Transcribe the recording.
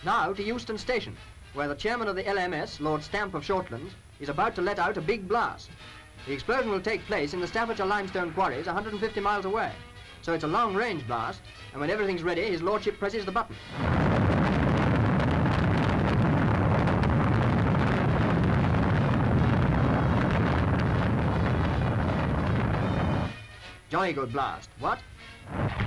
Now to Euston Station, where the chairman of the LMS, Lord Stamp of Shortlands, is about to let out a big blast. The explosion will take place in the Staffordshire limestone quarries 150 miles away. So it's a long-range blast, and when everything's ready, his lordship presses the button. Jolly good blast, what?